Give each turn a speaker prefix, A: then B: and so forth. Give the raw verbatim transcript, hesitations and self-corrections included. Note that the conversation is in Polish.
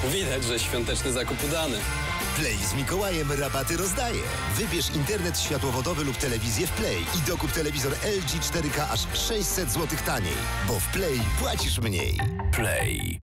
A: Widać, że świąteczny zakup udany.
B: Play z Mikołajem rabaty rozdaje. Wybierz internet światłowodowy lub telewizję w Play i dokup telewizor L G cztery K aż sześćset złotych taniej. Bo w Play płacisz mniej.
C: Play.